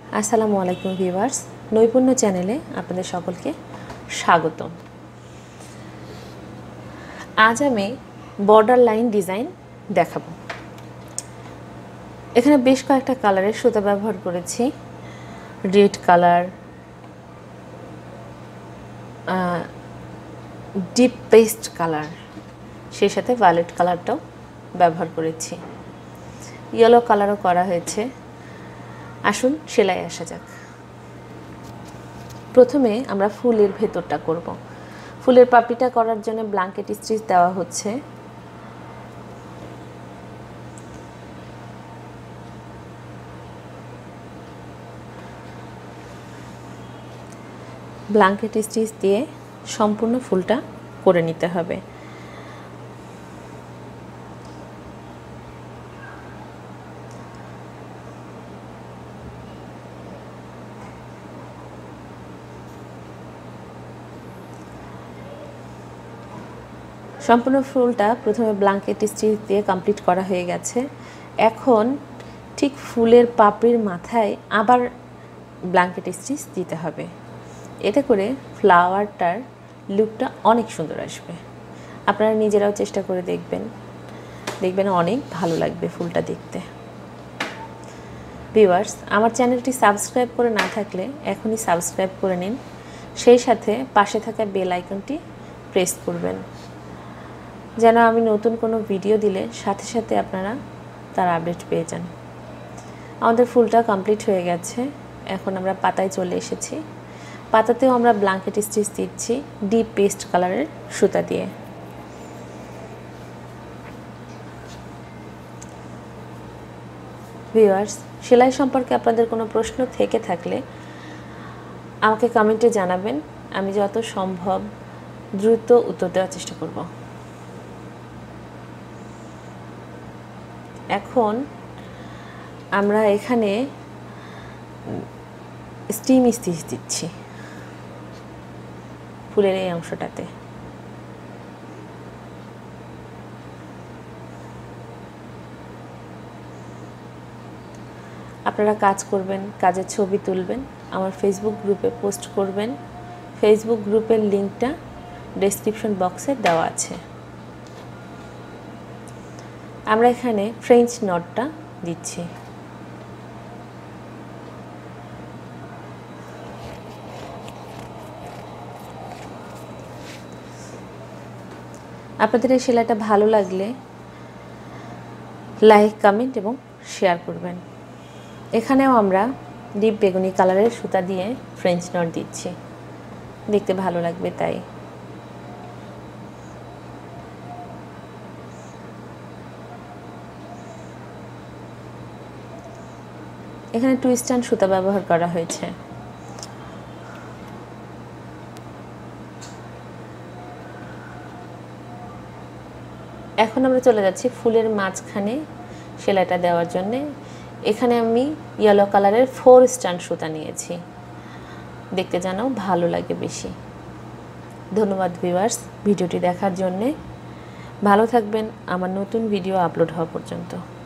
আসসালামু আলাইকুম ভিউয়ার্স, নৈপুণ্য চ্যানেলে আপনাদের সকলকে স্বাগত। আজ আমি বর্ডার লাইন ডিজাইন দেখাবো। এখানে বেশ কয়েকটা কালারের সুতা ব্যবহার করেছি। Red colour, deep paste colour, সেই সাথে ভায়োলেট কালারটাও ব্যবহার করেছি। ইয়েলো কালারও করা হয়েছে। আসুন সেলাই আসা যাক। প্রথমে আমরা ফুলের ভেতরটা করব। ফুলের পাপড়িটা করার জন্য ব্ল্যাঙ্কেট স্টিচ দেওয়া হচ্ছে। ব্ল্যাঙ্কেট স্টিচ দিয়ে সম্পূর্ণ ফুলটা করে নিতে হবে। সম্পূর্ণ ফুলটা প্রথমে ব্ল্যাঙ্কেট স্টিচ দিয়ে কমপ্লিট করা হয়ে গেছে। এখন ঠিক ফুলের পাপড়ির মাথায় আবার ব্ল্যাঙ্কেট স্টিচ দিতে হবে। এতে করে ফ্লাওয়ারটার লুকটা অনেক সুন্দর আসবে। আপনারা নিজেরাও চেষ্টা করে দেখবেন অনেক ভালো লাগবে ফুলটা দেখতে। ভিউয়ার্স, আমার চ্যানেলটি সাবস্ক্রাইব করে না থাকলে এখনই সাবস্ক্রাইব করে নিন। সেই সাথে পাশে থাকা বেল আইকনটি প্রেস করবেন, যেন আমি নতুন কোনো ভিডিও দিলে সাথে সাথে আপনারা তার আপডেট পেয়ে যান। আমাদের ফুলটা কমপ্লিট হয়ে গেছে। এখন আমরা পাতায় চলে এসেছি। পাতাতেও আমরা ব্ল্যাঙ্কেট স্টিচ দিচ্ছি ডিপ পেস্ট কালারের সুতা দিয়ে। ভিউয়ার্স, সেলাই সম্পর্কে আপনাদের কোনো প্রশ্ন থেকে থাকলে আমাকে কমেন্টে জানাবেন। আমি যত সম্ভব দ্রুত উত্তর দেওয়ার চেষ্টা করব। এখন আমরা এখানে স্টিম স্টিচ দিচ্ছি ফুলের এই অংশটাতে। আপনারা কাজ করবেন, কাজের ছবি তুলবেন, আমার ফেসবুক গ্রুপে পোস্ট করবেন। ফেসবুক গ্রুপের লিঙ্কটা ডেসক্রিপশন বক্সে দেওয়া আছে। আমরা এখানে ফ্রেঞ্চ নটটা দিচ্ছি। আপনাদের এই সেলাইটা ভালো লাগলে লাইক, কমেন্ট এবং শেয়ার করবেন। এখানেও আমরা ডিপ বেগুনি কালারের সুতা দিয়ে ফ্রেঞ্চ নট দিচ্ছি, দেখতে ভালো লাগবে তাই। এখানে টুইস্ট অ্যান্ড সুতা ব্যবহার করা হয়েছে। এখন আমরা চলে যাচ্ছি ফুলের মাঝখানে সেলাইটা দেওয়ার জন্য। এখানে আমি ইয়েলো কালারের 4 স্ট্যান্ড সুতা নিয়েছি, দেখতে যেন ভালো লাগে বেশি। ধন্যবাদ ভিউয়ার্স ভিডিওটি দেখার জন্যে। ভালো থাকবেন আমার নতুন ভিডিও আপলোড হওয়া পর্যন্ত।